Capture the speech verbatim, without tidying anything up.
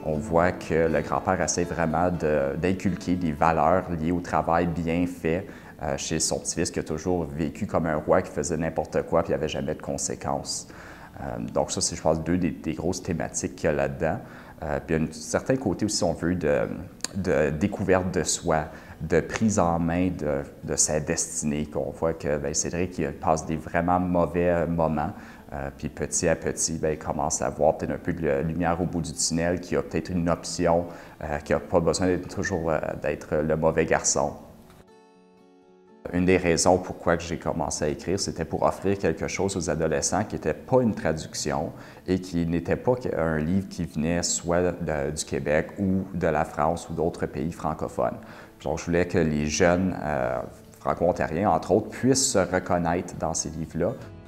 on voit que le grand-père essaie vraiment d'inculquer des valeurs liées au travail bien fait euh, chez son petit-fils qui a toujours vécu comme un roi qui faisait n'importe quoi puis il n'y avait jamais de conséquences. Euh, donc ça, c'est, je pense, deux des, des grosses thématiques qu'il y a là-dedans. Euh, puis il y a un certain côté aussi, si on veut, de, de découverte de soi, de prise en main de, de sa destinée, qu'on voit que bien, Cédric il passe des vraiment mauvais moments, euh, puis petit à petit, bien, il commence à voir peut-être un peu de lumière au bout du tunnel, qui a peut-être une option, euh, qui n'a pas besoin d'être toujours euh, d'être le mauvais garçon. Une des raisons pourquoi j'ai commencé à écrire, c'était pour offrir quelque chose aux adolescents qui n'était pas une traduction et qui n'était pas un livre qui venait soit de, du Québec ou de la France ou d'autres pays francophones. Donc, je voulais que les jeunes euh, franco-ontariens, entre autres, puissent se reconnaître dans ces livres-là.